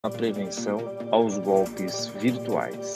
a prevenção aos golpes virtuais.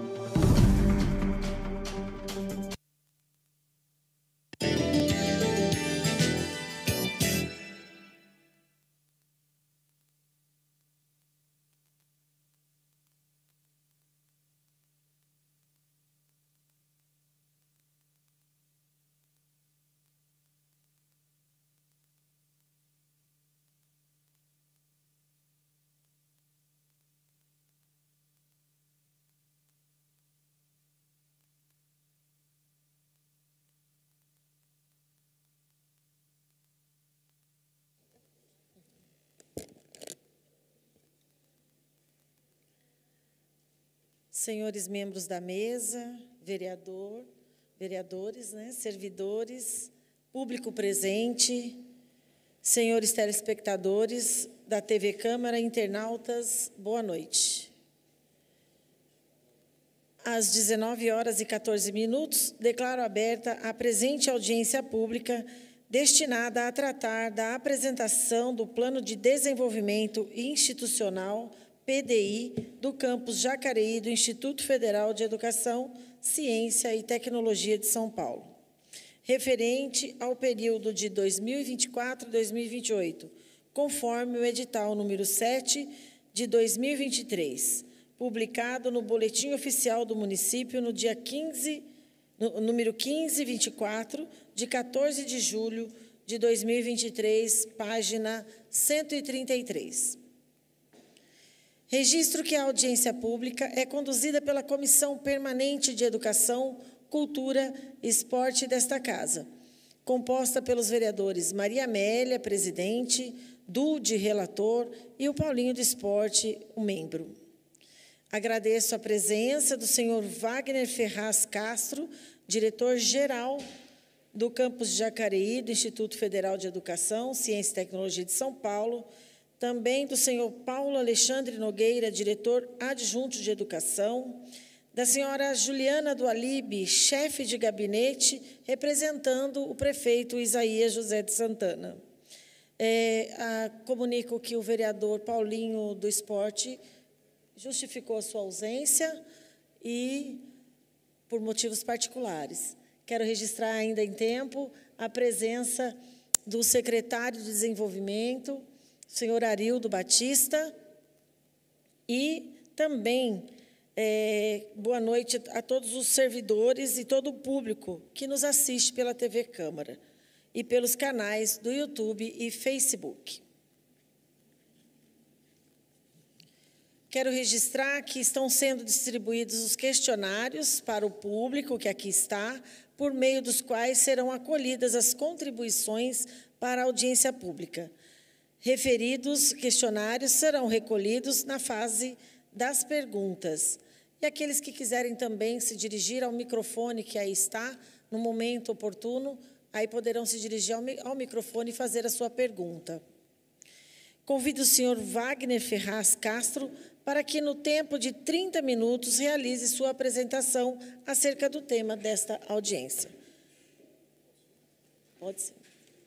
Senhores membros da mesa, vereadores, servidores, público presente, senhores telespectadores da TV Câmara, internautas, boa noite. Às 19h14, declaro aberta a presente audiência pública destinada a tratar da apresentação do Plano de Desenvolvimento Institucional PDI do campus Jacareí do Instituto Federal de Educação, Ciência e Tecnologia de São Paulo, referente ao período de 2024 a 2028, conforme o edital número 7 de 2023, publicado no Boletim Oficial do Município no dia número 1524, de 14 de julho de 2023, página 133. Registro que a audiência pública é conduzida pela Comissão Permanente de Educação, Cultura e Esporte desta Casa, composta pelos vereadores Maria Amélia, presidente, Dude, relator, e o Paulinho do Esporte, o membro. Agradeço a presença do senhor Wagner Ferraz Castro, diretor-geral do campus Jacareí, do Instituto Federal de Educação, Ciência e Tecnologia de São Paulo, também do senhor Paulo Alexandre Nogueira, diretor adjunto de Educação, da senhora Juliana Dualibe, chefe de gabinete, representando o prefeito Isaías José de Santana. Comunico que o vereador Paulinho do Esporte justificou a sua ausência e por motivos particulares. Quero registrar ainda em tempo a presença do secretário de Desenvolvimento, senhor Arildo Batista, e também boa noite a todos os servidores e todo o público que nos assiste pela TV Câmara e pelos canais do YouTube e Facebook. Quero registrar que estão sendo distribuídos os questionários para o público que aqui está, por meio dos quais serão acolhidas as contribuições para a audiência pública. Referidos questionários serão recolhidos na fase das perguntas. E aqueles que quiserem também se dirigir ao microfone que aí está, no momento oportuno, aí poderão se dirigir ao microfone e fazer a sua pergunta. Convido o senhor Wagner Ferraz Castro para que, no tempo de 30 minutos, realize sua apresentação acerca do tema desta audiência. Pode ser.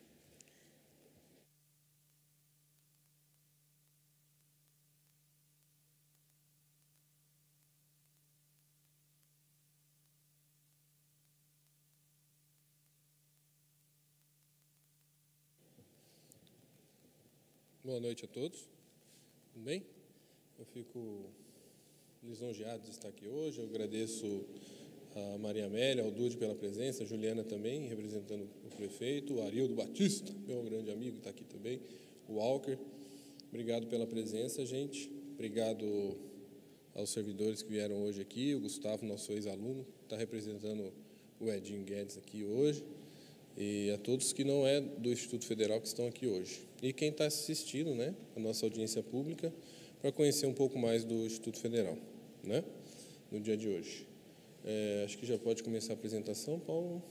Boa noite a todos, tudo bem? Eu fico lisonjeado de estar aqui hoje. Eu agradeço a Maria Amélia, ao Dude pela presença, a Juliana também, representando o prefeito, o Arildo Batista, meu grande amigo, está aqui também, o Walker. Obrigado pela presença, gente. Obrigado aos servidores que vieram hoje aqui, o Gustavo, nosso ex-aluno, está representando o Edinho Guedes aqui hoje, e a todos que não é do Instituto Federal que estão aqui hoje. E quem está assistindo, a nossa audiência pública, para conhecer um pouco mais do Instituto Federal, no dia de hoje. Acho que já pode começar a apresentação, Paulo.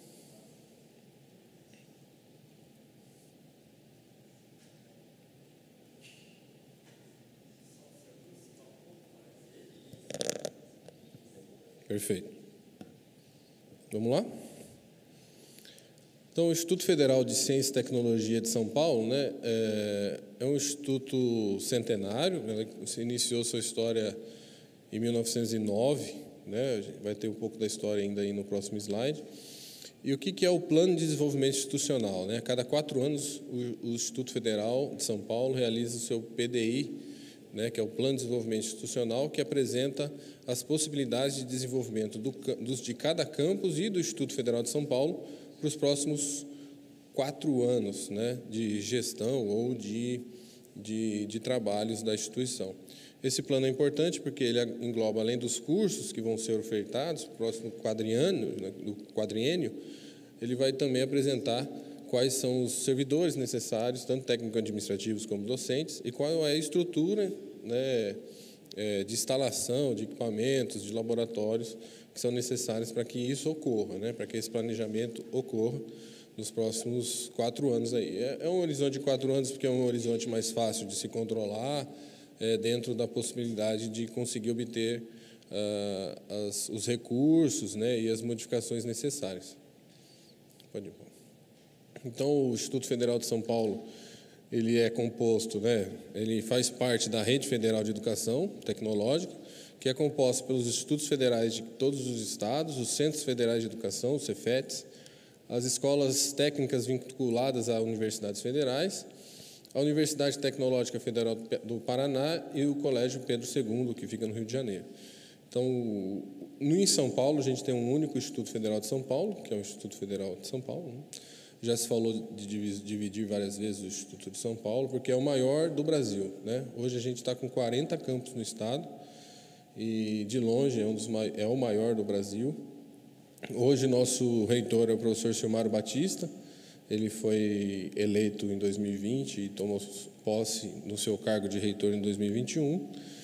Perfeito. Vamos lá? Então, o Instituto Federal de Ciência e Tecnologia de São Paulo, é um instituto centenário, né? Se iniciou sua história em 1909, né? Vai ter um pouco da história ainda aí no próximo slide. E o que é o Plano de Desenvolvimento Institucional, né? A cada 4 anos, o Instituto Federal de São Paulo realiza o seu PDI, né? Que é o Plano de Desenvolvimento Institucional, que apresenta as possibilidades de desenvolvimento de cada campus e do Instituto Federal de São Paulo para os próximos 4 anos, né? De gestão ou de trabalhos da instituição. Esse plano é importante porque ele engloba, além dos cursos que vão ser ofertados no próximo quadriênio, ele vai também apresentar quais são os servidores necessários, tanto técnico-administrativos como docentes, e qual é a estrutura, né, de instalação, de equipamentos, de laboratórios que são necessários para que isso ocorra, né, para que esse planejamento ocorra nos próximos 4 anos. É um horizonte de 4 anos porque é um horizonte mais fácil de se controlar, dentro da possibilidade de conseguir obter os recursos, né, e as modificações necessárias. Pode ir. Então, o Instituto Federal de São Paulo, ele é composto, né, ele faz parte da Rede Federal de Educação Tecnológica, que é composta pelos institutos federais de todos os estados, os Centros Federais de Educação, os Cefetes, as escolas técnicas vinculadas a universidades federais, a Universidade Tecnológica Federal do Paraná e o Colégio Pedro II, que fica no Rio de Janeiro. Então, em São Paulo, a gente tem um único Instituto Federal de São Paulo, que é o Instituto Federal de São Paulo, né? Já se falou de dividir várias vezes o Instituto de São Paulo, porque é o maior do Brasil, né? Hoje a gente está com 40 campos no estado e, de longe, é o maior do Brasil. Hoje, nosso reitor é o professor Silmaro Batista. Ele foi eleito em 2020 e tomou posse no seu cargo de reitor em 2021.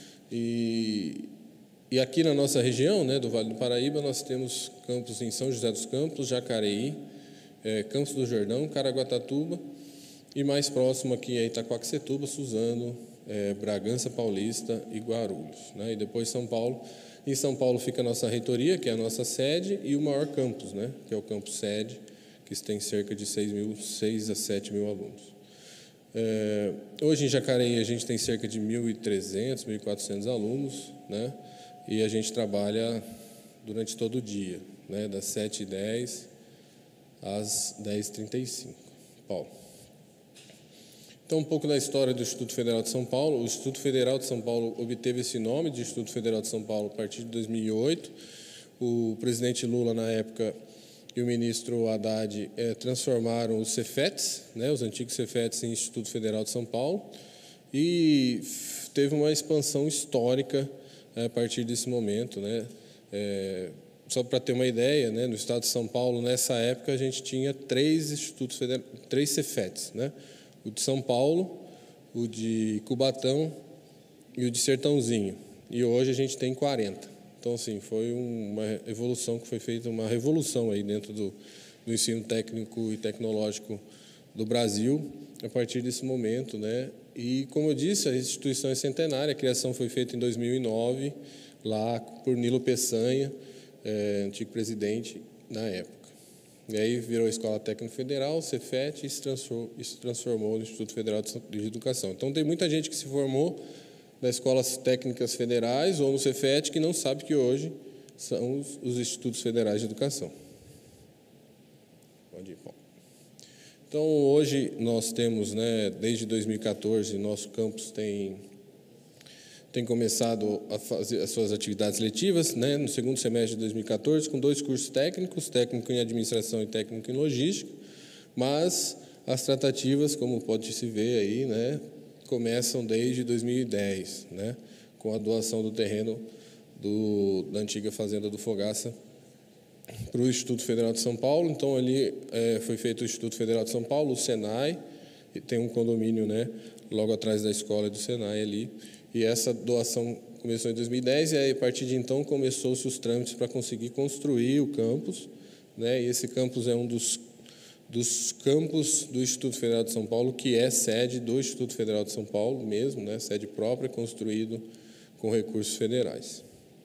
E aqui na nossa região, né, do Vale do Paraíba, nós temos campos em São José dos Campos, Jacareí, Campos do Jordão, Caraguatatuba, e mais próximo aqui é Itaquaquecetuba, Suzano, Bragança Paulista e Guarulhos, né? E depois São Paulo. Em São Paulo fica a nossa reitoria, que é a nossa sede, e o maior campus, né, que é o campus sede, que tem cerca de 6 a 7 mil alunos. Hoje, em Jacareí, a gente tem cerca de 1.300, 1.400 alunos, né? E a gente trabalha durante todo o dia, né? Das 7h10 às 10h35. Paulo. Então, um pouco da história do Instituto Federal de São Paulo. O Instituto Federal de São Paulo obteve esse nome de Instituto Federal de São Paulo a partir de 2008. O presidente Lula, na época, e o ministro Haddad transformaram os Cefetes, né, os antigos Cefetes, em Instituto Federal de São Paulo, e teve uma expansão histórica a partir desse momento, né. Só para ter uma ideia, né, no estado de São Paulo, nessa época, a gente tinha 3 institutos federais, 3 Cefetes, né, o de São Paulo, o de Cubatão e o de Sertãozinho, e hoje a gente tem 40. Então, assim, foi uma evolução que foi feita, uma revolução aí dentro do ensino técnico e tecnológico do Brasil, a partir desse momento, né? E, como eu disse, a instituição é centenária, a criação foi feita em 2009, lá por Nilo Peçanha, antigo presidente na época. E aí virou a Escola Técnica Federal, Cefet, e se transformou no Instituto Federal de Educação. Então, tem muita gente que se formou das escolas técnicas federais ou no Cefet que não sabe que hoje são os institutos federais de educação. Pode ir, Paulo. Então, hoje nós temos, né, desde 2014, nosso campus tem começado a fazer as suas atividades letivas, né, no segundo semestre de 2014, com 2 cursos técnicos, técnico em administração e técnico em logística, mas as tratativas, como pode-se ver aí, né, começam desde 2010, né, com a doação do terreno da antiga fazenda do Fogaça para o Instituto Federal de São Paulo. Então, ali foi feito o Instituto Federal de São Paulo, o Senai, e tem um condomínio, né, logo atrás da escola do Senai ali, e essa doação começou em 2010, e aí, a partir de então começou-se os trâmites para conseguir construir o campus, né, e esse campus é um dos campos do Instituto Federal de São Paulo, que é sede do Instituto Federal de São Paulo mesmo, né, sede própria, construído com recursos federais.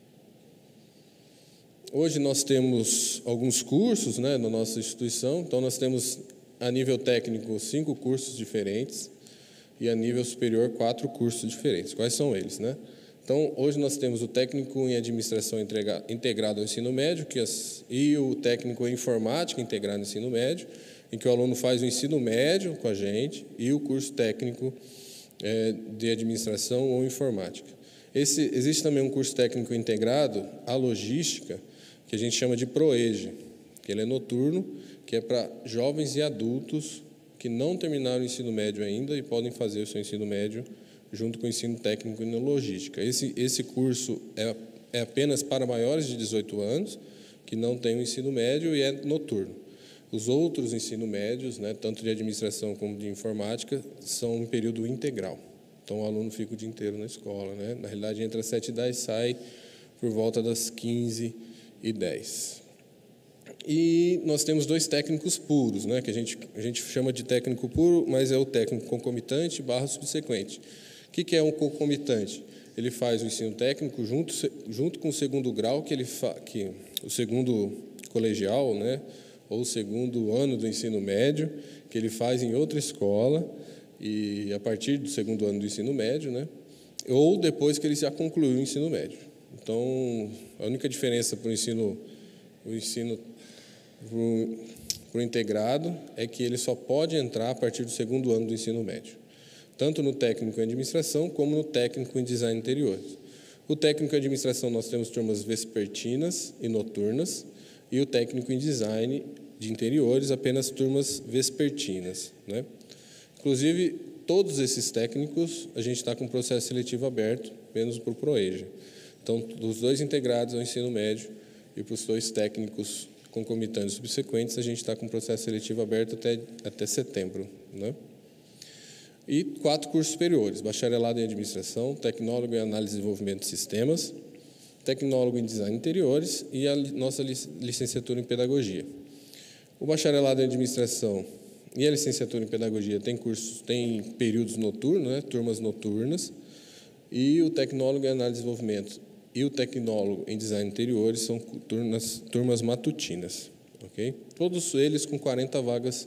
Hoje nós temos alguns cursos, né, na nossa instituição. Então, nós temos, a nível técnico, 5 cursos diferentes, e a nível superior 4 cursos diferentes. Quais são eles, né? Então, hoje nós temos o técnico em administração integrado ao ensino médio e o técnico em informática integrado ao ensino médio, em que o aluno faz o ensino médio com a gente e o curso técnico de administração ou informática. Existe também um curso técnico integrado à logística, que a gente chama de ProEja, que ele é noturno, que é para jovens e adultos que não terminaram o ensino médio ainda e podem fazer o seu ensino médio junto com o ensino técnico em logística. Esse curso é apenas para maiores de 18 anos, que não têm o ensino médio e é noturno. Os outros ensino médios, né, tanto de administração como de informática, são em período integral. Então, o aluno fica o dia inteiro na escola, né? Na realidade, entra às 7h10 e sai por volta das 15h10. E nós temos 2 técnicos puros, né, que a gente chama de técnico puro, mas é o técnico concomitante / subsequente. O que é um concomitante? Ele faz o ensino técnico junto com o segundo grau, que o segundo colegial, né, ou o segundo ano do ensino médio, que ele faz em outra escola, e a partir do segundo ano do ensino médio, né, ou depois que ele já concluiu o ensino médio. Então, a única diferença para o ensino para o integrado é que ele só pode entrar a partir do segundo ano do ensino médio, tanto no técnico em administração como no técnico em design de interiores. O técnico em administração nós temos turmas vespertinas e noturnas, e o técnico em design de interiores apenas turmas vespertinas, né? Inclusive, todos esses técnicos a gente está com processo seletivo aberto, menos para o ProEja. Então, dos 2 integrados ao ensino médio e para os 2 técnicos concomitantes subsequentes, a gente está com processo seletivo aberto até setembro, né? E 4 cursos superiores: bacharelado em administração, tecnólogo em análise e desenvolvimento de sistemas, tecnólogo em design de interiores e a nossa licenciatura em pedagogia. O bacharelado em administração e a licenciatura em pedagogia tem períodos noturnos, né, turmas noturnas, e o tecnólogo em análise e desenvolvimento e o tecnólogo em design de interiores são turmas matutinas, ok? Todos eles com 40 vagas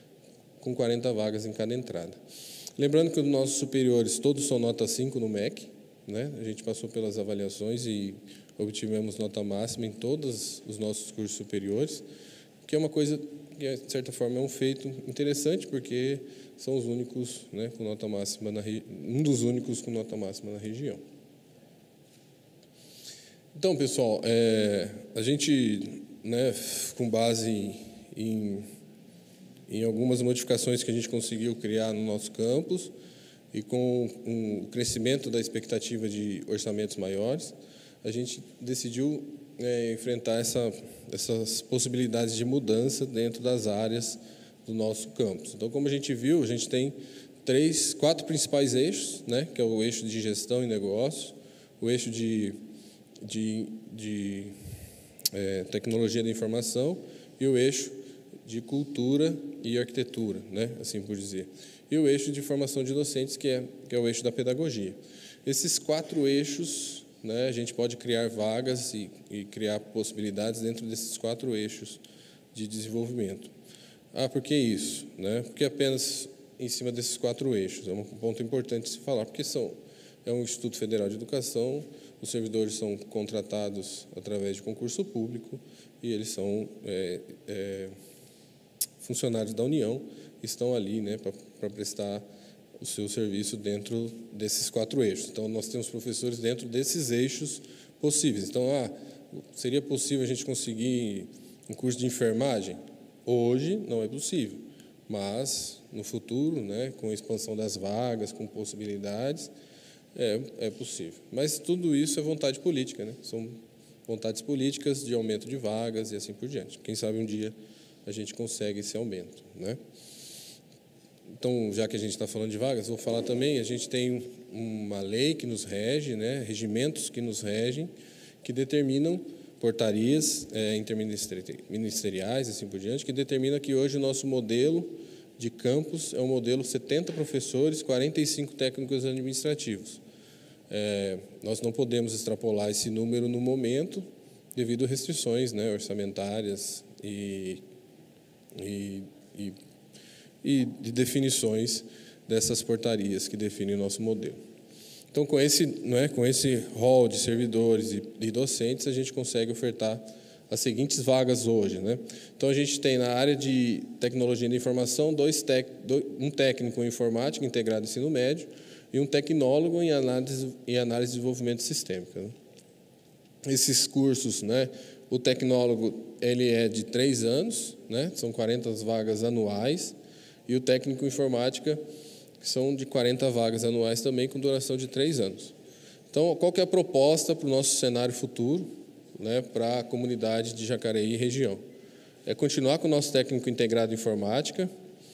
em cada entrada. Lembrando que os nossos superiores todos são nota 5 no MEC, né? A gente passou pelas avaliações e obtivemos nota máxima em todos os nossos cursos superiores, que é uma coisa que, de certa forma, é um feito interessante, porque são os únicos, né, com nota máxima um dos únicos com nota máxima na região. Então, pessoal, a gente, né, com base em algumas modificações que a gente conseguiu criar no nosso campus e com o crescimento da expectativa de orçamentos maiores, a gente decidiu enfrentar essas possibilidades de mudança dentro das áreas do nosso campus. Então, como a gente viu, a gente tem 4 principais eixos, né, que é o eixo de gestão e negócio, o eixo de tecnologia da informação e o eixo de cultura e arquitetura, né, assim por dizer. E o eixo de formação de docentes, que é o eixo da pedagogia. Esses 4 eixos, né, a gente pode criar vagas e criar possibilidades dentro desses 4 eixos de desenvolvimento. Por que isso, né? Porque apenas em cima desses 4 eixos. É um ponto importante de se falar, porque é um Instituto Federal de Educação, os servidores são contratados através de concurso público e eles são funcionários da União, estão ali, né, para prestar o seu serviço dentro desses 4 eixos. Então, nós temos professores dentro desses eixos possíveis. Então, seria possível a gente conseguir um curso de enfermagem? Hoje não é possível, mas no futuro, né, com a expansão das vagas, com possibilidades, é possível. Mas tudo isso é vontade política, né? São vontades políticas de aumento de vagas e assim por diante. Quem sabe um dia a gente consegue esse aumento, né? Então, já que a gente está falando de vagas, vou falar também, a gente tem uma lei que nos rege, né, regimentos que nos regem, que determinam portarias interministeriais, assim por diante, que determina que hoje o nosso modelo de campus é um modelo 70 professores, 45 técnicos administrativos. Nós não podemos extrapolar esse número no momento, devido a restrições, né, orçamentárias e de definições dessas portarias que definem o nosso modelo. Então, com esse rol de servidores e docentes, a gente consegue ofertar as seguintes vagas hoje, né? Então, a gente tem na área de tecnologia da informação um técnico em informática integrado ao ensino médio e um tecnólogo em análise e desenvolvimento sistêmico, né? Esses cursos, né? O tecnólogo ele é de 3 anos, né? São 40 vagas anuais, e o técnico em informática são de 40 vagas anuais também, com duração de 3 anos. Então, qual que é a proposta para o nosso cenário futuro, né, para a comunidade de Jacareí e região? É continuar com o nosso técnico integrado em informática,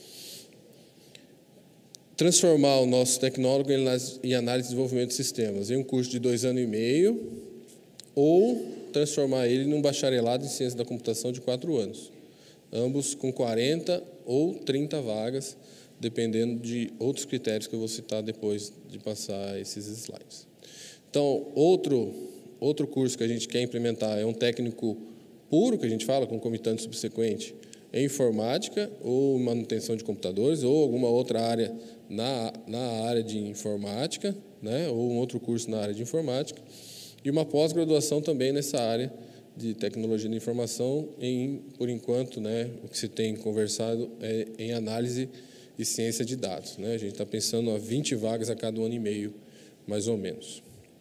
transformar o nosso tecnólogo em análise e desenvolvimento de sistemas em um curso de 2 anos e meio, ou transformar ele num bacharelado em ciência da computação de 4 anos, ambos com 40 ou 30 vagas, dependendo de outros critérios que eu vou citar depois de passar esses slides. Então, outro curso que a gente quer implementar é um técnico puro, que a gente fala, concomitante subsequente, em informática ou manutenção de computadores, ou alguma outra área na área de informática, né, ou um outro curso na área de informática, e uma pós-graduação também nessa área de tecnologia da informação, por enquanto, né, o que se tem conversado é em análise e ciência de dados, né? A gente está pensando a 20 vagas a cada 1 ano e meio, mais ou menos.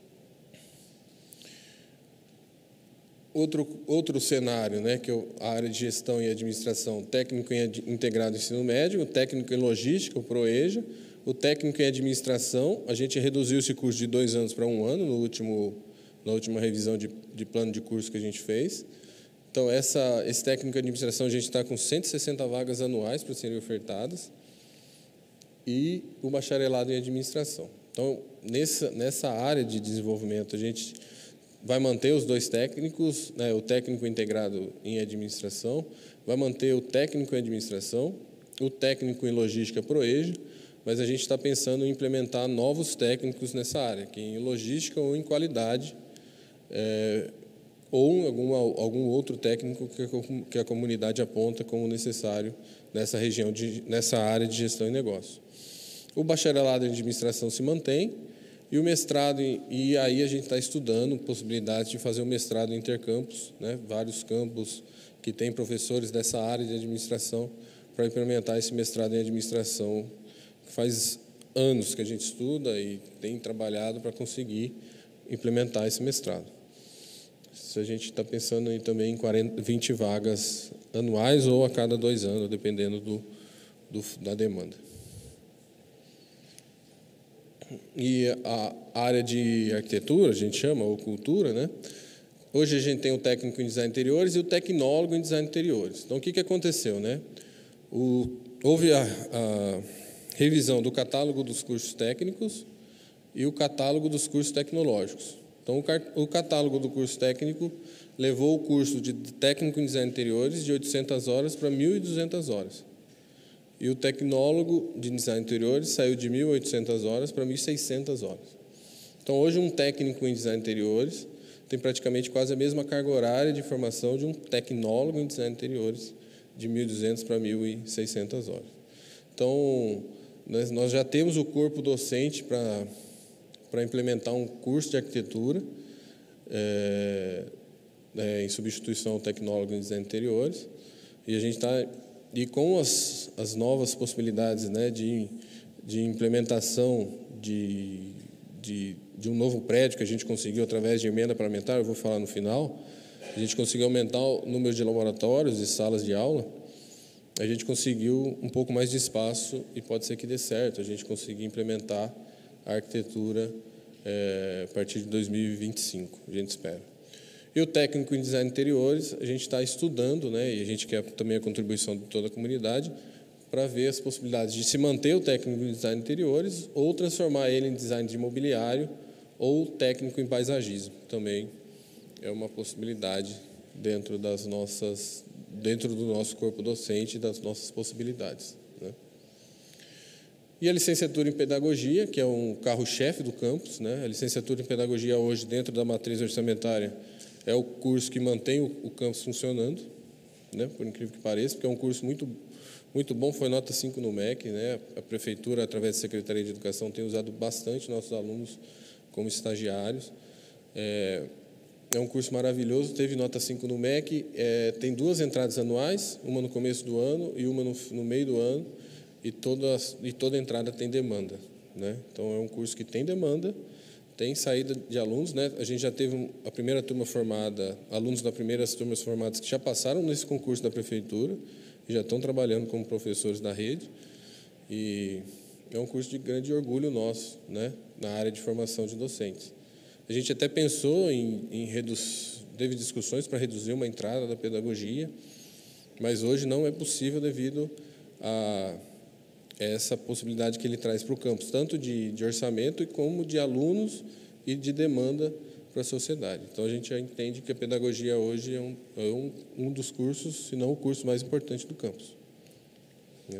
Outro cenário, né, que é a área de gestão e administração, técnico em integrado ensino médio, o técnico em logística, o PROEJA, o técnico em administração. A gente reduziu esse curso de 2 anos para 1 ano na última revisão de plano de curso que a gente fez. Então, esse técnico em administração, a gente está com 160 vagas anuais para serem ofertadas, e o bacharelado em administração. Então, nessa área de desenvolvimento, a gente vai manter os 2 técnicos, né, o técnico integrado em administração, vai manter o técnico em administração, o técnico em logística PROEJA, mas a gente está pensando em implementar novos técnicos nessa área, que em logística ou em qualidade, ou algum outro técnico que a comunidade aponta como necessário nessa região, nessa área de gestão e negócio. O bacharelado em administração se mantém, e o mestrado, e aí a gente está estudando possibilidade de fazer o mestrado em intercampus, né, vários campos que têm professores dessa área de administração, para implementar esse mestrado em administração. Faz anos que a gente estuda e tem trabalhado para conseguir implementar esse mestrado. A gente está pensando em também em 20 vagas anuais ou a cada 2 anos, dependendo da demanda. E a área de arquitetura, a gente chama, ou cultura, né? Hoje a gente tem o técnico em design de interiores e o tecnólogo em design de interiores. Então, o que aconteceu, né? Houve a revisão do catálogo dos cursos técnicos e o catálogo dos cursos tecnológicos. Então, o catálogo do curso técnico levou o curso de técnico em design de interiores de 800 horas para 1.200 horas. E o tecnólogo de design de interiores saiu de 1.800 horas para 1.600 horas. Então, hoje, um técnico em design de interiores tem praticamente quase a mesma carga horária de formação de um tecnólogo em design de interiores, de 1.200 para 1.600 horas. Então, nós já temos o corpo docente para implementar um curso de arquitetura em substituição ao tecnólogo em design de interiores, e a gente está... E com as novas possibilidades, né, de implementação de um novo prédio que a gente conseguiu através de emenda parlamentar, eu vou falar no final, a gente conseguiu aumentar o número de laboratórios e salas de aula, a gente conseguiu um pouco mais de espaço e pode ser que dê certo, a gente conseguir implementar a arquitetura a partir de 2025, a gente espera. E o técnico em design de interiores, a gente está estudando, né, e a gente quer também a contribuição de toda a comunidade, para ver as possibilidades de se manter o técnico em design de interiores ou transformar ele em design de imobiliário ou técnico em paisagismo. Também é uma possibilidade dentro do nosso corpo docente e das nossas possibilidades, né? E a licenciatura em pedagogia, que é um carro-chefe do campus, né? A licenciatura em pedagogia hoje, dentro da matriz orçamentária, é o curso que mantém o campus funcionando, né? Por incrível que pareça, porque é um curso muito, muito bom, foi nota 5 no MEC, né? A Prefeitura, através da Secretaria de Educação, tem usado bastante nossos alunos como estagiários. É um curso maravilhoso, teve nota 5 no MEC, tem 2 entradas anuais, uma no começo do ano e uma no meio do ano, e toda entrada tem demanda, né? Então, é um curso que tem demanda, tem saída de alunos, né? A gente já teve a primeira turma formada, alunos das primeiras turmas formadas que já passaram nesse concurso da Prefeitura e já estão trabalhando como professores da rede, e é um curso de grande orgulho nosso, né? Na área de formação de docentes. A gente até pensou teve discussões para reduzir uma entrada da pedagogia, mas hoje não é possível devido a essa possibilidade que ele traz para o campus, tanto de orçamento como de alunos e de demanda para a sociedade. Então, a gente já entende que a pedagogia hoje é um dos cursos, se não o curso mais importante do campus, né?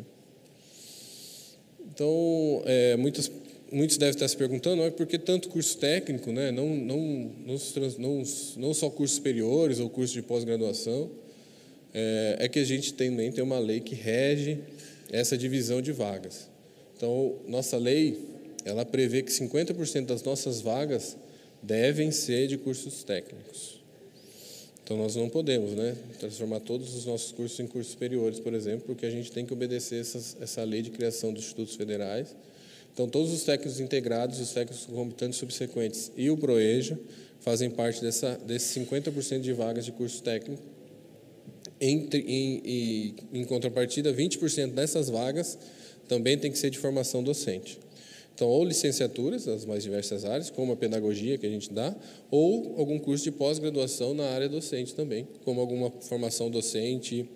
Então, muitos devem estar se perguntando, por que tanto curso técnico, né? Não só cursos superiores ou cursos de pós-graduação. É que a gente também tem uma lei que rege essa divisão de vagas. Então, nossa lei, ela prevê que 50% das nossas vagas devem ser de cursos técnicos. Então, nós não podemos, né, transformar todos os nossos cursos em cursos superiores, por exemplo, porque a gente tem que obedecer essa lei de criação dos institutos federais. Então, todos os técnicos integrados, os técnicos concomitantes subsequentes e o PROEJA fazem parte desses 50% de vagas de curso técnico. Em contrapartida, 20% dessas vagas também tem que ser de formação docente. Então, ou licenciaturas, nas mais diversas áreas, como a pedagogia que a gente dá, ou algum curso de pós-graduação na área docente também, como alguma formação docente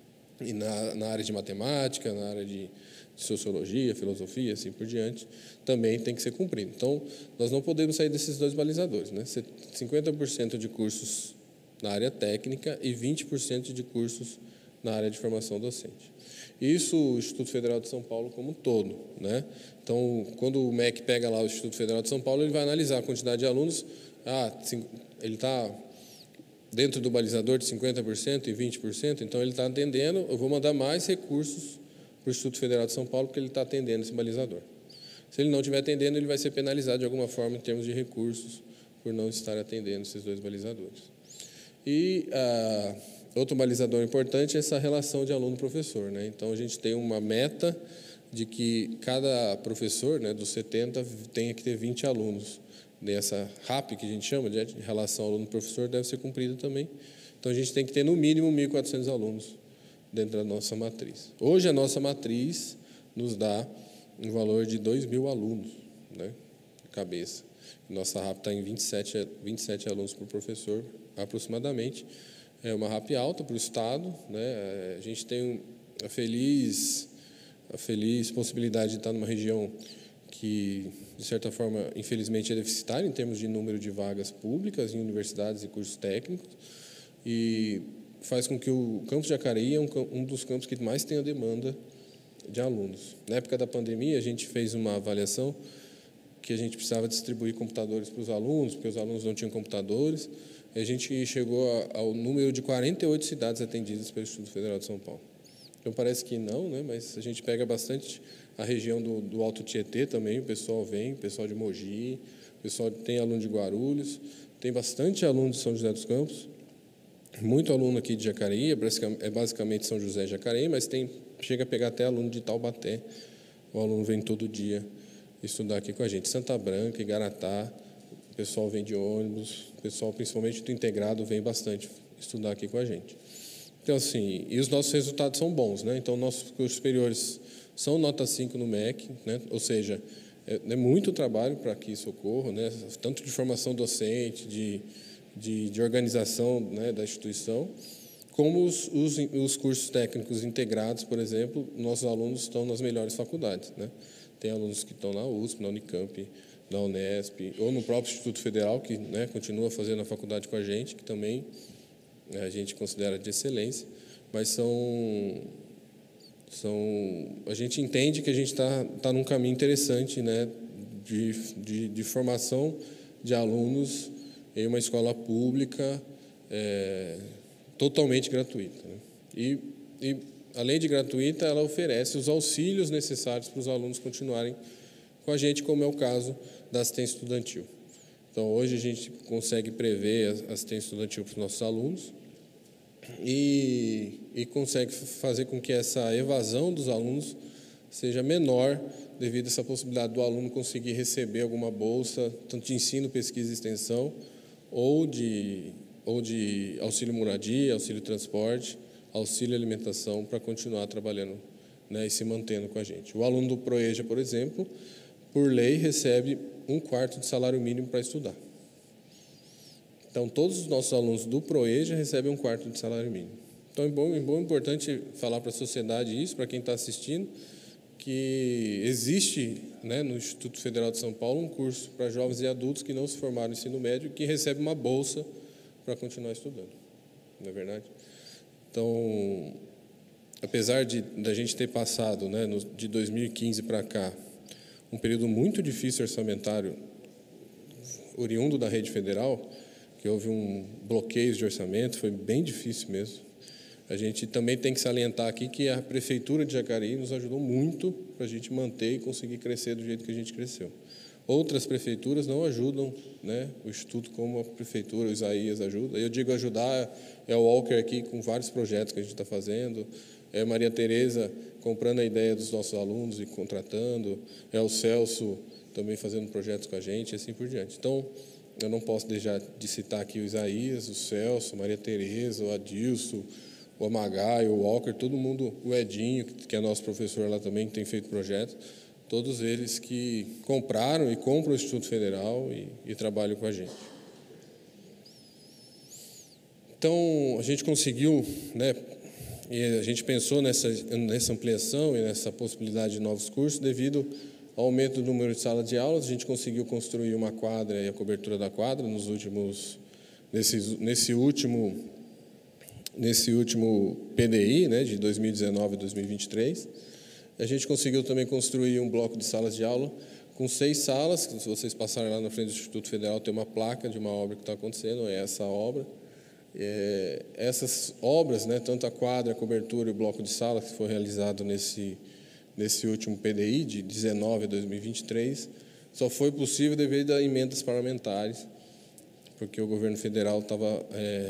na área de matemática, na área de sociologia, filosofia, assim por diante, também tem que ser cumprido. Então, nós não podemos sair desses 2 balizadores, né? 50% de cursos na área técnica e 20% de cursos na área de formação docente. Isso o Instituto Federal de São Paulo como um todo, né? Então, quando o MEC pega lá o Instituto Federal de São Paulo, ele vai analisar a quantidade de alunos, ele está dentro do balizador de 50% e 20%, então ele está atendendo, eu vou mandar mais recursos para o Instituto Federal de São Paulo, porque ele está atendendo esse balizador. Se ele não estiver atendendo, ele vai ser penalizado de alguma forma em termos de recursos por não estar atendendo esses 2 balizadores. E outro balizador importante é essa relação de aluno-professor, né? Então, a gente tem uma meta de que cada professor, né, dos 70, tenha que ter 20 alunos. Essa RAP, que a gente chama de relação aluno-professor, deve ser cumprida também. Então, a gente tem que ter, no mínimo, 1.400 alunos dentro da nossa matriz. Hoje, a nossa matriz nos dá um valor de 2.000 alunos, né, de cabeça. Nossa RAP está em 27 alunos por professor, aproximadamente. É uma RAP alta para o Estado, né? A gente tem a feliz possibilidade de estar numa região que, de certa forma, infelizmente, é deficitária em termos de número de vagas públicas em universidades e cursos técnicos, e faz com que o campus de Jacareí é um dos campos que mais tem a demanda de alunos. Na época da pandemia, a gente fez uma avaliação que a gente precisava distribuir computadores para os alunos, porque os alunos não tinham computadores, e a gente chegou ao número de 48 cidades atendidas pelo Instituto Federal de São Paulo. Então, parece que não, né? Mas a gente pega bastante a região do Alto Tietê também, o pessoal vem, o pessoal de Mogi, o pessoal tem aluno de Guarulhos, tem bastante aluno de São José dos Campos, muito aluno aqui de Jacareí, é basicamente São José e Jacareí, mas chega a pegar até aluno de Taubaté, o aluno vem todo dia estudar aqui com a gente. Santa Branca, Igaratá, o pessoal vem de ônibus, o pessoal principalmente do integrado vem bastante estudar aqui com a gente. Então, assim, e os nossos resultados são bons, né? Então, nossos cursos superiores são nota 5 no MEC, né? Ou seja, é muito trabalho para que isso ocorra, né? Tanto de formação docente, de organização, né, da instituição, como os cursos técnicos integrados, por exemplo, nossos alunos estão nas melhores faculdades, né? Tem alunos que estão na USP, na Unicamp, na Unesp, ou no próprio Instituto Federal, que, né, continua fazendo a faculdade com a gente, que também a gente considera de excelência, mas a gente entende que a gente está num caminho interessante, né, de formação de alunos em uma escola pública totalmente gratuita, né? E além de gratuita, ela oferece os auxílios necessários para os alunos continuarem com a gente, como é o caso da assistência estudantil. Então, hoje a gente consegue prever a assistência estudantil para os nossos alunos e consegue fazer com que essa evasão dos alunos seja menor devido a essa possibilidade do aluno conseguir receber alguma bolsa, tanto de ensino, pesquisa e extensão, ou de auxílio moradia, auxílio transporte, auxílio alimentação, para continuar trabalhando, né, e se mantendo com a gente. O aluno do ProEja, por exemplo, por lei, recebe 1/4 de salário mínimo para estudar. Então, todos os nossos alunos do ProEja recebem 1/4 de salário mínimo. Então, é importante falar para a sociedade isso, para quem está assistindo, que existe, né, no Instituto Federal de São Paulo um curso para jovens e adultos que não se formaram no ensino médio e que recebem uma bolsa para continuar estudando. Não é verdade? Então, apesar da gente ter passado, né, de 2015 para cá, um período muito difícil orçamentário, oriundo da rede federal, que houve um bloqueio de orçamento, foi bem difícil mesmo. A gente também tem que salientar aqui que a Prefeitura de Jacareí nos ajudou muito para a gente manter e conseguir crescer do jeito que a gente cresceu. Outras prefeituras não ajudam, né, o Instituto como a Prefeitura, o Isaías ajuda. Eu digo ajudar, é o Walker aqui com vários projetos que a gente está fazendo, é a Maria Tereza comprando a ideia dos nossos alunos e contratando, é o Celso também fazendo projetos com a gente e assim por diante. Então, eu não posso deixar de citar aqui o Isaías, o Celso, a Maria Tereza, o Adilson, o Amagai, o Walker, todo mundo, o Edinho, que é nosso professor lá também, que tem feito projetos, todos eles que compraram e compram o Instituto Federal e trabalham com a gente. Então, a gente conseguiu, né, e a gente pensou nessa ampliação e nessa possibilidade de novos cursos devido ao aumento do número de salas de aulas. A gente conseguiu construir uma quadra e a cobertura da quadra nesse último PDI, né, de 2019 a 2023. A gente conseguiu também construir um bloco de salas de aula com 6 salas. Se vocês passarem lá na frente do Instituto Federal, tem uma placa de uma obra que está acontecendo, é essa obra. Essas obras, né, tanto a quadra, a cobertura e o bloco de salas que foi realizado nesse último PDI, de 19 a 2023, só foi possível devido a emendas parlamentares, porque o governo federal estava...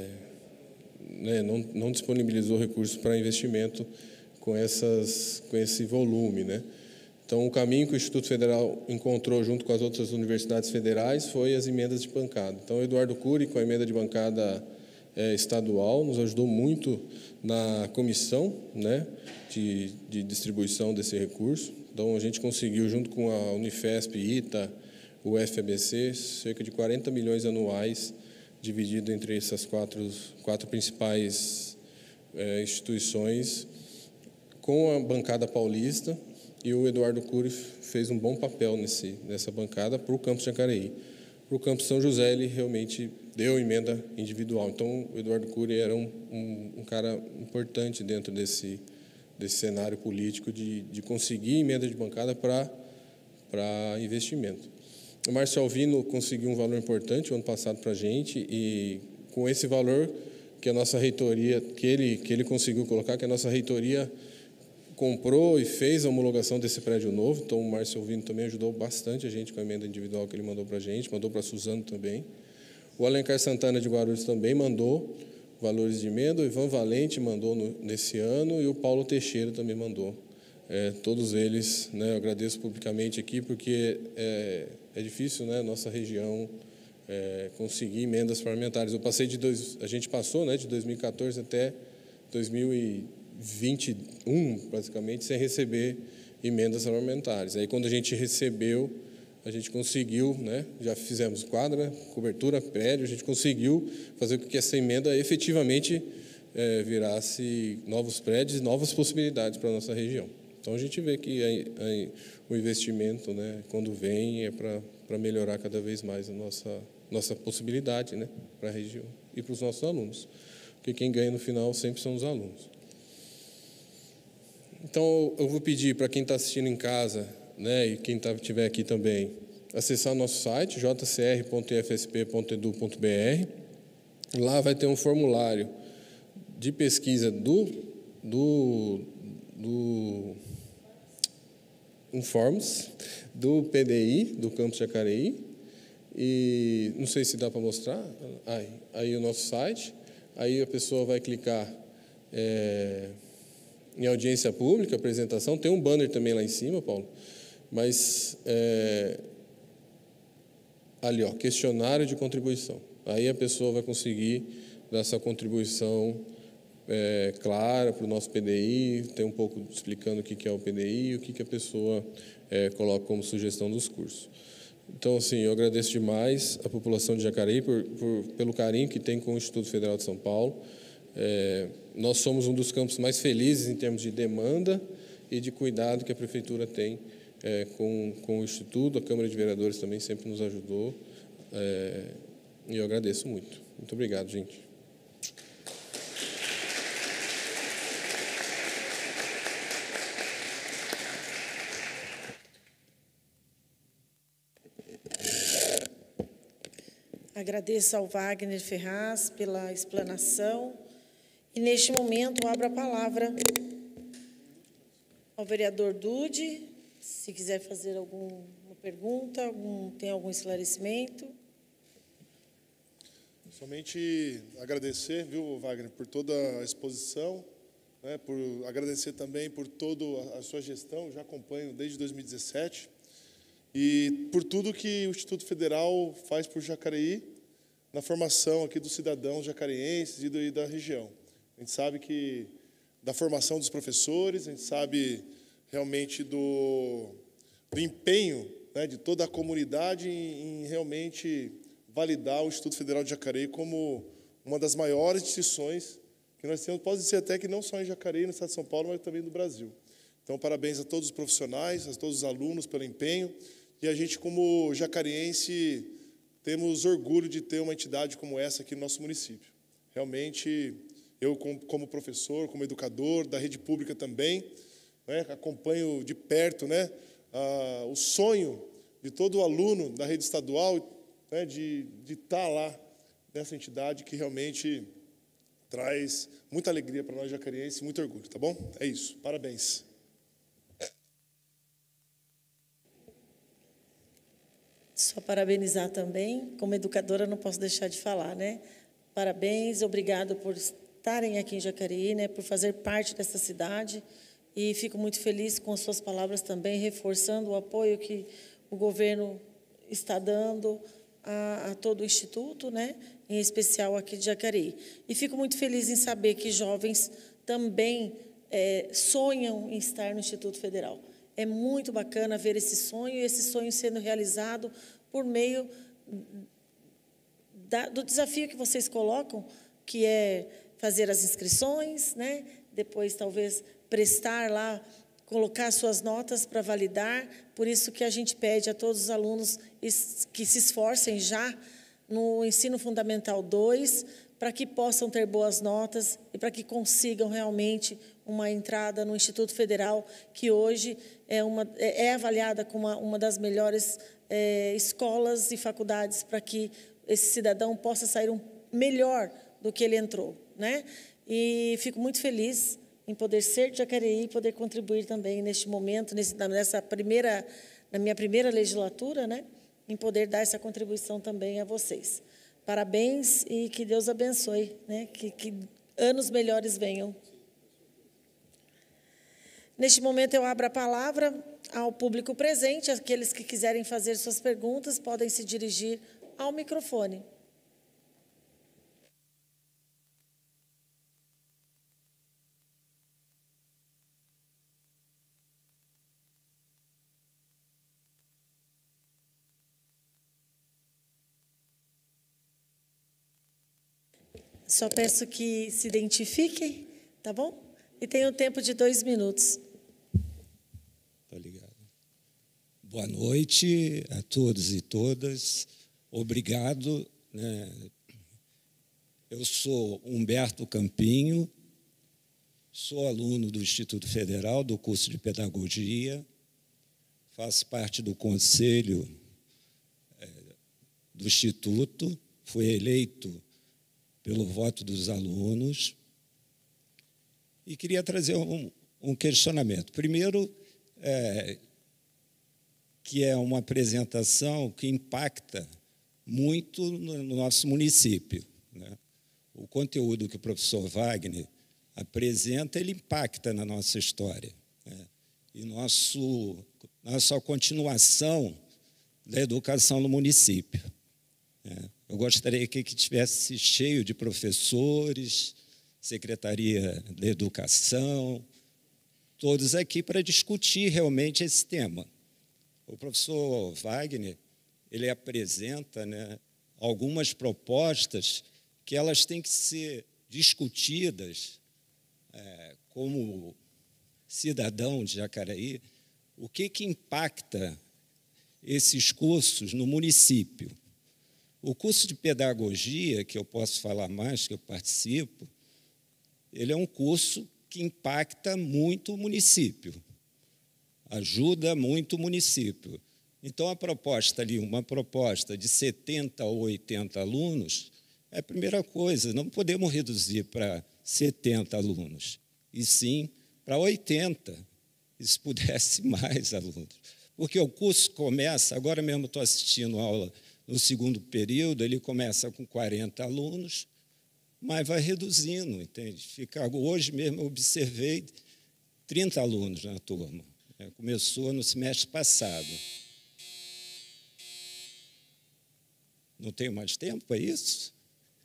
não disponibilizou recursos para investimento com esse volume, né? Então, o caminho que o Instituto Federal encontrou junto com as outras universidades federais foi as emendas de bancada. Então, o Eduardo Cury, com a emenda de bancada estadual, nos ajudou muito na comissão, né, de distribuição desse recurso. Então, a gente conseguiu, junto com a Unifesp, ITA, o FABC, cerca de 40 milhões anuais, dividido entre essas quatro principais instituições, com a bancada paulista, e o Eduardo Cury fez um bom papel nessa bancada para o campus Jacareí. Para o campus São José, ele realmente deu emenda individual. Então, o Eduardo Cury era um cara importante dentro desse cenário político de conseguir emenda de bancada para investimento. O Márcio Alvino conseguiu um valor importante o ano passado para a gente, e com esse valor que a nossa reitoria, que ele conseguiu colocar, que a nossa reitoria comprou e fez a homologação desse prédio novo. Então, o Márcio Alvino também ajudou bastante a gente com a emenda individual que ele mandou para a gente, mandou para a Suzano também. O Alencar Santana de Guarulhos também mandou valores de emenda, o Ivan Valente mandou nesse ano e o Paulo Teixeira também mandou. Todos eles, né, eu agradeço publicamente aqui, porque é difícil, né, nossa região conseguir emendas parlamentares. A gente passou, né, de 2014 até 2021, praticamente, sem receber emendas parlamentares. Aí, quando a gente recebeu, a gente conseguiu, né, já fizemos quadra, cobertura, prédio, a gente conseguiu fazer com que essa emenda efetivamente virasse novos prédios e novas possibilidades para a nossa região. Então, a gente vê que o investimento, né, quando vem, é para melhorar cada vez mais a nossa possibilidade, né, para a região e para os nossos alunos. Porque quem ganha no final sempre são os alunos. Então, eu vou pedir para quem está assistindo em casa, né, e quem estiver aqui também, acessar o nosso site, jcr.ifsp.edu.br. Lá vai ter um formulário de pesquisa Forms do PDI, do Campus Jacareí. E não sei se dá para mostrar. Aí o nosso site. Aí a pessoa vai clicar em audiência pública, apresentação. Tem um banner também lá em cima, Paulo. Mas ali, questionário de contribuição. Aí a pessoa vai conseguir dar essa contribuição clara para o nosso PDI, tem um pouco explicando o que é o PDI e o que a pessoa coloca como sugestão dos cursos. Então, assim, eu agradeço demais a população de Jacareí pelo carinho que tem com o Instituto Federal de São Paulo. Nós somos um dos campos mais felizes em termos de demanda e de cuidado que a Prefeitura tem com o Instituto. A Câmara de Vereadores também sempre nos ajudou. E eu agradeço muito. Muito obrigado, gente. Agradeço ao Wagner Ferraz pela explanação. E, neste momento, abro a palavra ao vereador Dude, se quiser fazer alguma pergunta, tem algum esclarecimento. Somente agradecer, viu, Wagner, por toda a exposição, né, por agradecer também por toda a sua gestão, já acompanho desde 2017, e por tudo que o Instituto Federal faz por Jacareí, na formação aqui dos cidadãos jacareenses e da região. A gente sabe que da formação dos professores, a gente sabe realmente do empenho, né, de toda a comunidade em realmente validar o Instituto Federal de Jacareí como uma das maiores instituições que nós temos, pode ser até que não só em Jacareí, no estado de São Paulo, mas também no Brasil. Então, parabéns a todos os profissionais, a todos os alunos pelo empenho, e a gente, como jacareense, temos orgulho de ter uma entidade como essa aqui no nosso município. Realmente, eu, como professor, como educador da rede pública também, né, acompanho de perto, né, o sonho de todo aluno da rede estadual, né, de estar lá nessa entidade que realmente traz muita alegria para nós jacareenses e muito orgulho, tá bom? É isso. Parabéns. Só parabenizar também, como educadora não posso deixar de falar, né? Parabéns, obrigado por estarem aqui em Jacareí, né, por fazer parte dessa cidade, e fico muito feliz com as suas palavras também, reforçando o apoio que o governo está dando a todo o Instituto, né, em especial aqui de Jacareí. E fico muito feliz em saber que jovens também sonham em estar no Instituto Federal. É muito bacana ver esse sonho sendo realizado por meio do desafio que vocês colocam, que é fazer as inscrições, né? Depois, talvez, prestar lá, colocar suas notas para validar. Por isso que a gente pede a todos os alunos que se esforcem já no Ensino Fundamental 2, para que possam ter boas notas e para que consigam realmente uma entrada no Instituto Federal, que hoje é avaliada como uma das melhores escolas e faculdades para que esse cidadão possa sair melhor do que ele entrou, né? E fico muito feliz em poder ser de Jacareí e poder contribuir também neste momento, na minha primeira legislatura, né? Em poder dar essa contribuição também a vocês. Parabéns e que Deus abençoe, né? Que anos melhores venham. Neste momento, eu abro a palavra ao público presente. Aqueles que quiserem fazer suas perguntas podem se dirigir ao microfone. Só peço que se identifiquem, tá bom? E tenham tempo de 2 minutos. Tá ligado. Boa noite a todos e todas. Obrigado, né? Eu sou Humberto Campinho, sou aluno do Instituto Federal, do curso de Pedagogia, faço parte do conselho do Instituto, fui eleito pelo voto dos alunos, e queria trazer um questionamento. Primeiro, que é uma apresentação que impacta muito no nosso município, né? O conteúdo que o professor Wagner apresenta, ele impacta na nossa história, né? E nossa continuação da educação no município, né? Eu gostaria que tivesse cheio de professores, Secretaria da Educação, todos aqui para discutir realmente esse tema. O professor Wagner, ele apresenta, né, algumas propostas que elas têm que ser discutidas como cidadão de Jacareí, o que impacta esses cursos no município. O curso de pedagogia, que eu posso falar mais, que eu participo, ele é um curso que impacta muito o município, ajuda muito o município. Então, a proposta ali, uma proposta de 70 ou 80 alunos, é a primeira coisa, não podemos reduzir para 70 alunos, e sim para 80, e se pudesse mais alunos. Porque o curso começa, agora mesmo estou assistindo aula no segundo período, ele começa com 40 alunos, mas vai reduzindo, entende? Hoje mesmo eu observei 30 alunos na turma. Começou no semestre passado. Não tenho mais tempo, é isso?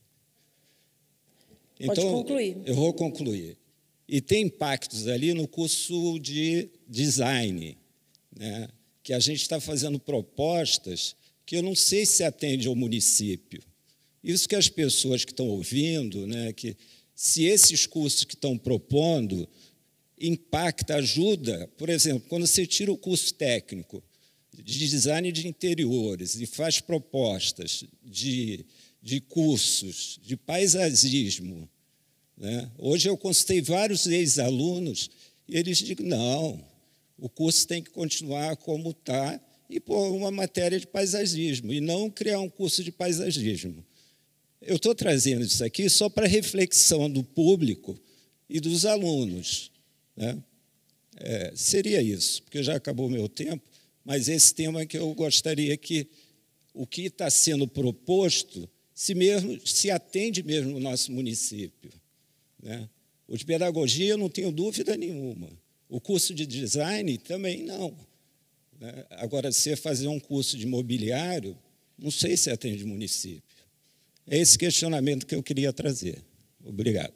Pode Então, concluir. Eu vou concluir. E tem impactos ali no curso de design, né? Que a gente está fazendo propostas que eu não sei se atende ao município. Isso que as pessoas que estão ouvindo, né, que se esses cursos que estão propondo impacta, ajuda, por exemplo, quando você tira o curso técnico de design de interiores e faz propostas de cursos de paisagismo, né? Hoje eu consultei vários ex-alunos e eles dizem, não, o curso tem que continuar como está e pôr uma matéria de paisagismo, e não criar um curso de paisagismo. Eu estou trazendo isso aqui só para reflexão do público e dos alunos, né? Seria isso, porque já acabou o meu tempo, mas esse tema que eu gostaria que o que está sendo proposto se atende mesmo no nosso município, né? O de pedagogia, eu não tenho dúvida nenhuma. O curso de design também não, né? Agora, se fazer um curso de mobiliário, não sei se atende o município. É esse questionamento que eu queria trazer. Obrigado.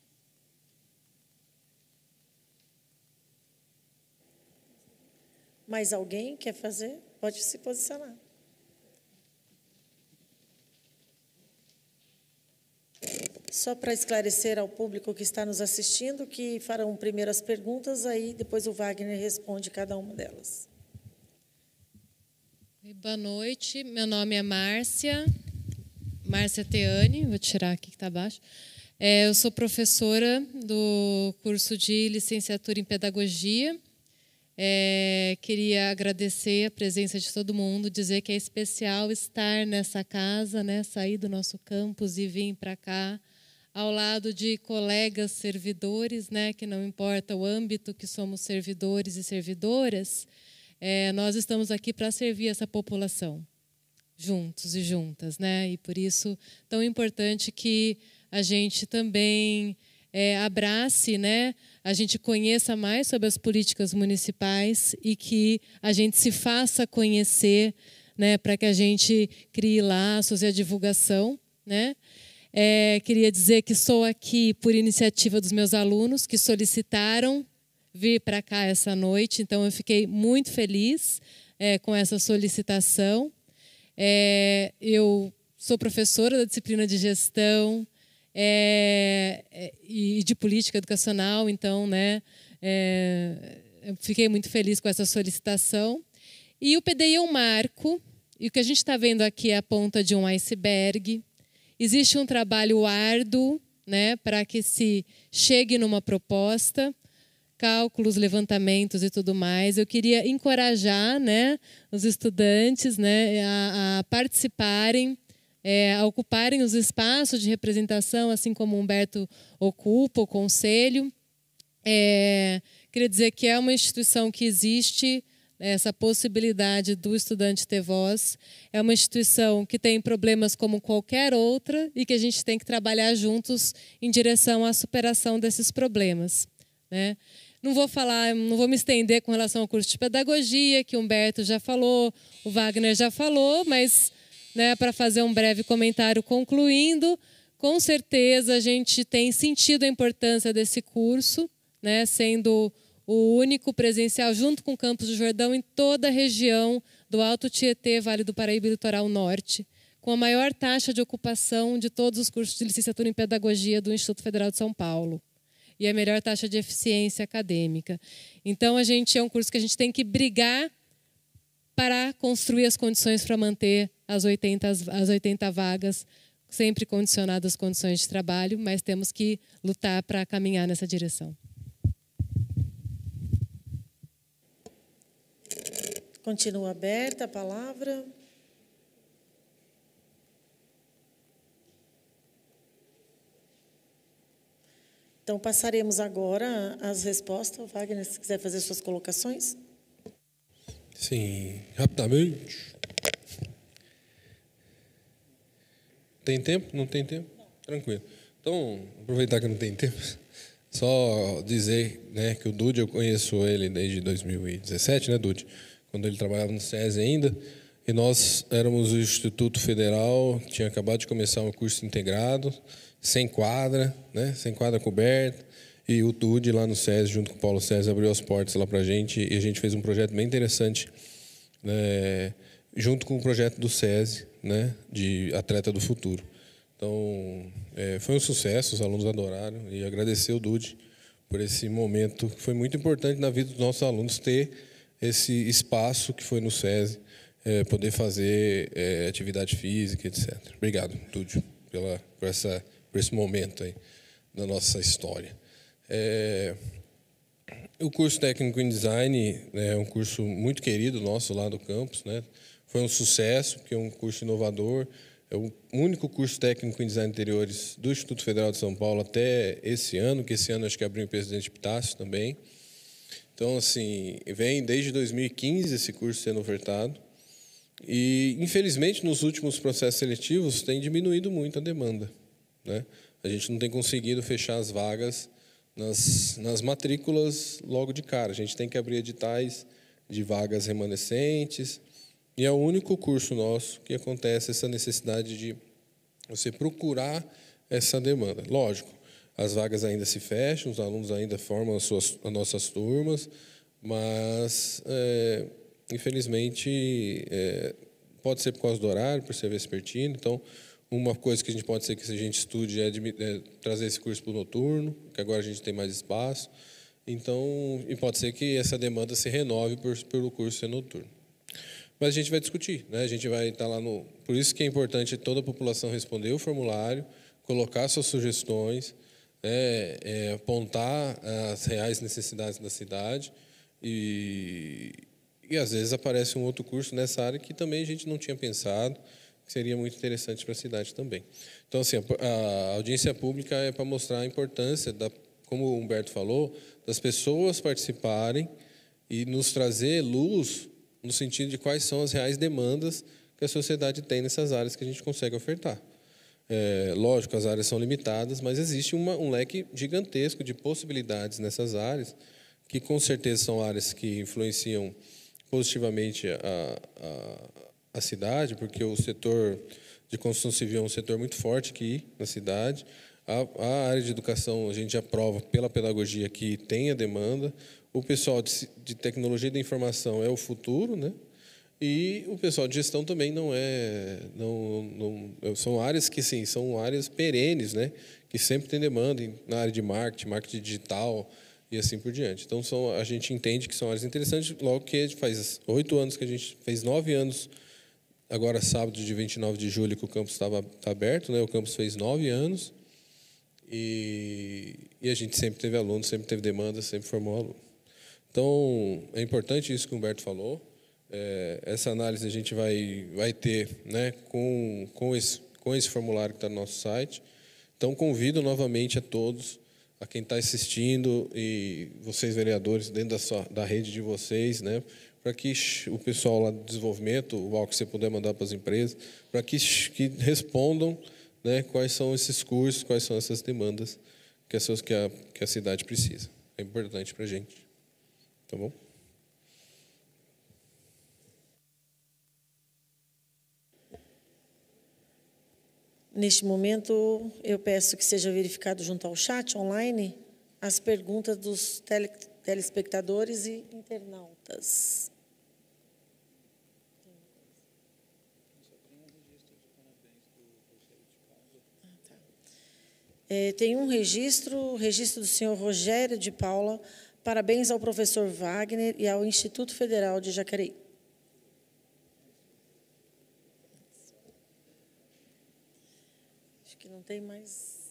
Mais alguém quer fazer? Pode se posicionar. Só para esclarecer ao público que está nos assistindo, que farão primeiro as perguntas, aí depois o Wagner responde cada uma delas. Boa noite, meu nome é Márcia Teane, vou tirar aqui que está abaixo. Eu sou professora do curso de licenciatura em pedagogia. Queria agradecer a presença de todo mundo, dizer que é especial estar nessa casa, né, sair do nosso campus e vir para cá, ao lado de colegas servidores, né, que não importa o âmbito que somos servidores e servidoras, nós estamos aqui para servir essa população, juntos e juntas, né? E por isso tão importante que a gente também abrace, né? A gente conheça mais sobre as políticas municipais e que a gente se faça conhecer, né? Para que a gente crie laços e a divulgação, né? Queria dizer que estou aqui por iniciativa dos meus alunos que solicitaram vir para cá essa noite, então eu fiquei muito feliz com essa solicitação. Eu sou professora da disciplina de gestão e de política educacional, então, né, eu fiquei muito feliz com essa solicitação. E o PDI é um marco, e o que a gente está vendo aqui é a ponta de um iceberg. Existe um trabalho árduo, né, para que se chegue numa proposta, cálculos, levantamentos e tudo mais. Eu queria encorajar, né, os estudantes, né, a participarem, a ocuparem os espaços de representação, assim como o Humberto ocupa, o conselho. queria dizer que é uma instituição que existe, essa possibilidade do estudante ter voz. É uma instituição que tem problemas como qualquer outra e que a gente tem que trabalhar juntos em direção à superação desses problemas, né? Não vou me estender com relação ao curso de pedagogia, que o Humberto já falou, o Wagner já falou, mas, né, para fazer um breve comentário concluindo, com certeza a gente tem sentido a importância desse curso, né, sendo o único presencial, junto com o Campos do Jordão, em toda a região do Alto Tietê, Vale do Paraíba e Litoral Norte, com a maior taxa de ocupação de todos os cursos de licenciatura em pedagogia do Instituto Federal de São Paulo. E a melhor taxa de eficiência acadêmica. Então, é um curso que a gente tem que brigar para construir as condições para manter as 80 vagas, sempre condicionadas às condições de trabalho, mas temos que lutar para caminhar nessa direção. Continua aberta a palavra. Então, passaremos agora às respostas. Wagner, se quiser fazer suas colocações. Sim, rapidamente. Tem tempo? Não tem tempo? Não. Tranquilo. Então, aproveitar que não tem tempo, só dizer, né, que o Dude, eu conheço ele desde 2017, né, Dude? Quando ele trabalhava no SESI ainda, e nós éramos o Instituto Federal, tinha acabado de começar um curso integrado, sem quadra, né, sem quadra coberta, e o Dude lá no SESI, junto com o Paulo César, abriu as portas lá para a gente, e a gente fez um projeto bem interessante, né, junto com o projeto do SESI, né, de Atleta do Futuro. Então, foi um sucesso, os alunos adoraram, e agradecer o Dude por esse momento, que foi muito importante na vida dos nossos alunos, ter esse espaço que foi no SESI, poder fazer atividade física, etc. Obrigado, Dude, por esse momento aí da nossa história. O curso técnico em design é um curso muito querido nosso lá do campus, né? Foi um sucesso, porque é um curso inovador, é o único curso técnico em design de interiores do Instituto Federal de São Paulo até esse ano, que esse ano acho que abriu o Presidente Epitácio também. Então, assim, vem desde 2015 esse curso sendo ofertado e, infelizmente, nos últimos processos seletivos tem diminuído muito a demanda, né? A gente não tem conseguido fechar as vagas nas matrículas logo de cara. A gente tem que abrir editais de vagas remanescentes e é o único curso nosso que acontece essa necessidade de você procurar essa demanda. Lógico, as vagas ainda se fecham, os alunos ainda formam as nossas turmas, mas, infelizmente, pode ser por causa do horário, por ser vespertino. Então, uma coisa que a gente pode ser que a gente estude é trazer esse curso para o noturno, que agora a gente tem mais espaço. Então, e pode ser que essa demanda se renove pelo curso ser noturno. Mas a gente vai discutir, né? A gente vai estar lá no... Por isso que é importante toda a população responder o formulário, colocar suas sugestões, apontar as reais necessidades da cidade e às vezes aparece um outro curso nessa área que também a gente não tinha pensado, que seria muito interessante para a cidade também. Então, assim, a audiência pública é para mostrar a importância, como o Humberto falou, das pessoas participarem e nos trazer luz no sentido de quais são as reais demandas que a sociedade tem nessas áreas que a gente consegue ofertar. Lógico, as áreas são limitadas, mas existe um leque gigantesco de possibilidades nessas áreas, que com certeza são áreas que influenciam positivamente a cidade, porque o setor de construção civil é um setor muito forte aqui na cidade. A área de educação, a gente já prova pela pedagogia que tem a demanda. O pessoal de tecnologia da informação é o futuro, né? E o pessoal de gestão também são áreas que, sim, são áreas perenes, né? Que sempre tem demanda na área de marketing digital e assim por diante. Então, a gente entende que são áreas interessantes, logo que faz 8 anos que a gente fez 9 anos, agora sábado de 29 de julho que o campus estava aberto, né? O campus fez 9 anos e a gente sempre teve aluno, sempre teve demanda, sempre formou aluno. Então, é importante isso que o Humberto falou. Essa análise a gente vai ter, né, com esse formulário que está no nosso site. Então, convido novamente a todos a quem está assistindo e vocês, vereadores, dentro da rede de vocês, né, para que o pessoal lá do desenvolvimento, o algo que você puder mandar para as empresas, para que respondam, né, quais são esses cursos, quais são essas demandas que a cidade precisa. É importante para a gente. Tá bom? Neste momento, eu peço que seja verificado junto ao chat online as perguntas dos telespectadores e internautas. Tem um registro do senhor Rogério de Paula. Parabéns ao professor Wagner e ao Instituto Federal de Jacareí. Acho que não tem mais.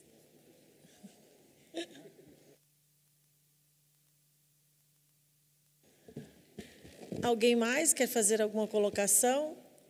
Alguém mais quer fazer alguma colocação?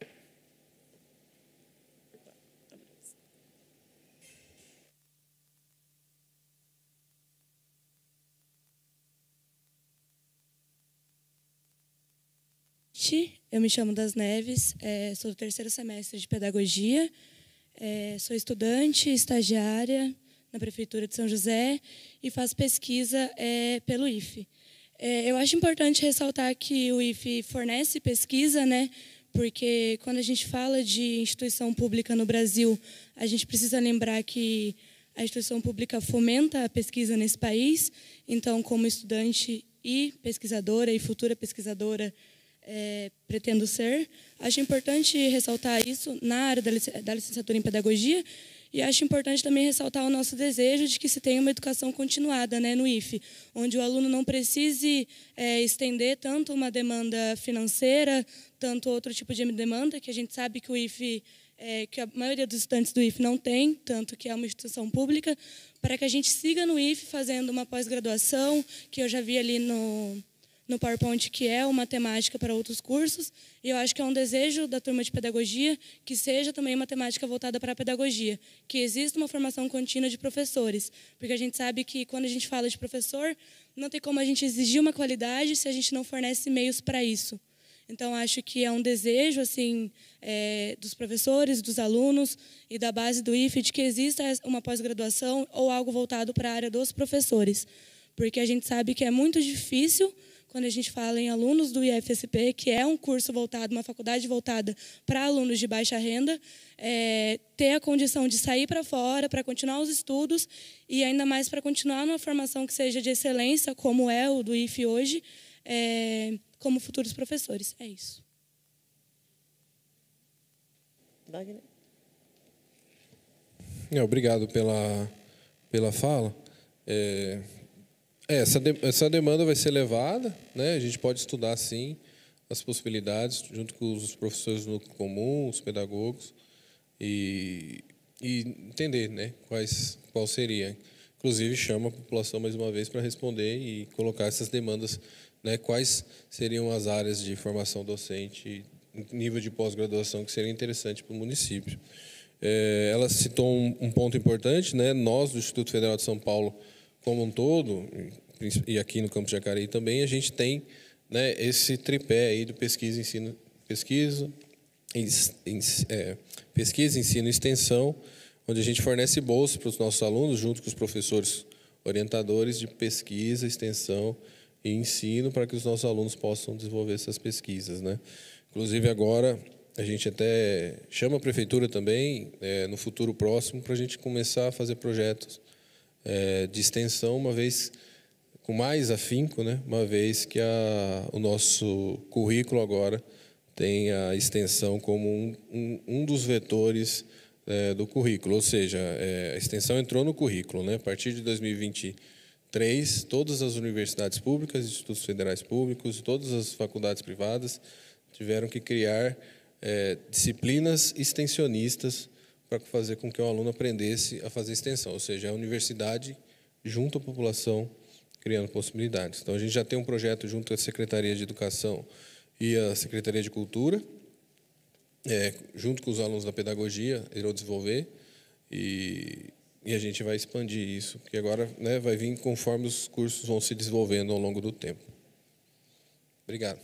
Eu me chamo Das Neves, sou do 3º semestre de Pedagogia, sou estudante, estagiária na Prefeitura de São José e faço pesquisa pelo IFE. Eu acho importante ressaltar que o IFE fornece pesquisa, né? Porque quando a gente fala de instituição pública no Brasil, a gente precisa lembrar que a instituição pública fomenta a pesquisa nesse país. Então, como estudante e pesquisadora e futura pesquisadora, pretendo ser. Acho importante ressaltar isso na área da licenciatura em Pedagogia e acho importante também ressaltar o nosso desejo de que se tenha uma educação continuada, né, no IFE, onde o aluno não precise estender tanto uma demanda financeira, tanto outro tipo de demanda, que a gente sabe que o IFE, que a maioria dos estudantes do IFE não tem, tanto que é uma instituição pública, para que a gente siga no IFE fazendo uma pós-graduação, que eu já vi ali no PowerPoint, que é uma temática para outros cursos, e eu acho que é um desejo da turma de pedagogia que seja também uma temática voltada para a pedagogia, que exista uma formação contínua de professores, porque a gente sabe que quando a gente fala de professor, não tem como a gente exigir uma qualidade se a gente não fornece meios para isso. Então, acho que é um desejo assim, dos professores, dos alunos e da base do IFE de que exista uma pós-graduação ou algo voltado para a área dos professores, porque a gente sabe que é muito difícil, quando a gente fala em alunos do IFSP, que é um curso voltado, uma faculdade voltada para alunos de baixa renda, ter a condição de sair para fora, para continuar os estudos e ainda mais para continuar numa formação que seja de excelência, como é o do IFE hoje, como futuros professores. É isso. Wagner. Obrigado pela fala. Essa demanda vai ser levada, né? A gente pode estudar, sim, as possibilidades, junto com os professores do núcleo comum, os pedagogos, e entender, né, qual seria. Inclusive, chama a população, mais uma vez, para responder e colocar essas demandas, né, quais seriam as áreas de formação docente, nível de pós-graduação, que seria interessante para o município. Ela citou um ponto importante, né? Nós, do Instituto Federal de São Paulo, como um todo, e aqui no Campus Jacareí também, a gente tem, né, esse tripé aí do pesquisa, ensino e extensão, onde a gente fornece bolsa para os nossos alunos, junto com os professores orientadores de pesquisa, extensão e ensino, para que os nossos alunos possam desenvolver essas pesquisas, né? Inclusive, agora, a gente até chama a prefeitura também, no futuro próximo, para a gente começar a fazer projetos de extensão, uma vez com mais afinco, né? Uma vez que o nosso currículo agora tem a extensão como um dos vetores do currículo, ou seja, a extensão entrou no currículo, né? A partir de 2023, todas as universidades públicas, institutos federais públicos, todas as faculdades privadas tiveram que criar disciplinas extensionistas para fazer com que o aluno aprendesse a fazer extensão, ou seja, a universidade junto à população criando possibilidades. Então, a gente já tem um projeto junto à Secretaria de Educação e à Secretaria de Cultura, junto com os alunos da pedagogia, irão desenvolver, e E a gente vai expandir isso, porque agora, né, vai vir conforme os cursos vão se desenvolvendo ao longo do tempo. Obrigado.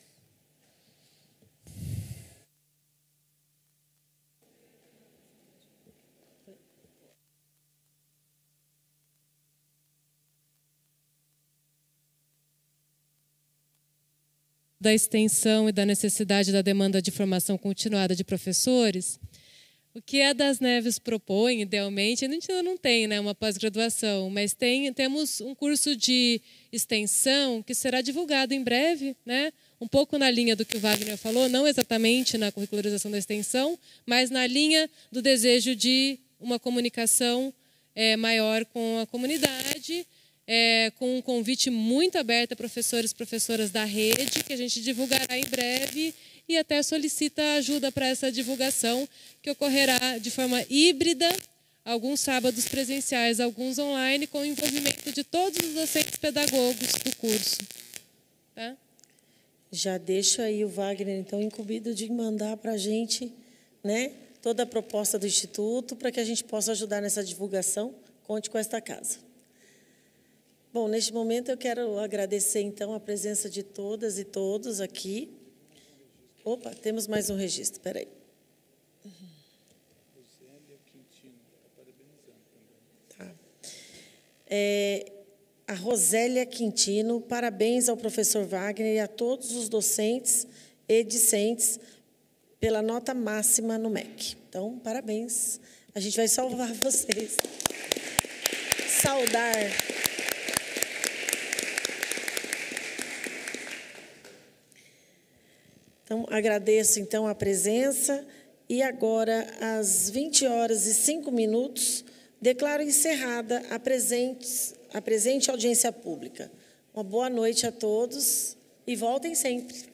Da extensão e da necessidade da demanda de formação continuada de professores, o que a Das Neves propõe, idealmente, a gente ainda não tem, né, uma pós-graduação, mas temos um curso de extensão que será divulgado em breve, né, um pouco na linha do que o Wagner falou, não exatamente na curricularização da extensão, mas na linha do desejo de uma comunicação maior com a comunidade, com um convite muito aberto a professores e professoras da rede, que a gente divulgará em breve, e até solicita ajuda para essa divulgação, que ocorrerá de forma híbrida, alguns sábados presenciais, alguns online, com o envolvimento de todos os docentes pedagogos do curso. Tá? Já deixo aí o Wagner, então, incumbido de mandar para a gente, né, toda a proposta do Instituto, para que a gente possa ajudar nessa divulgação. Conte com esta casa. Bom, neste momento eu quero agradecer, então, a presença de todas e todos aqui. Opa, temos mais um registro, espera aí. Tá. A Rosélia Quintino, parabéns ao professor Wagner e a todos os docentes e discentes pela nota máxima no MEC. Então, parabéns. A gente vai salvar vocês. Saudar. Então, agradeço, então, a presença. E agora, às 20h05, declaro encerrada a presente audiência pública. Uma boa noite a todos e voltem sempre.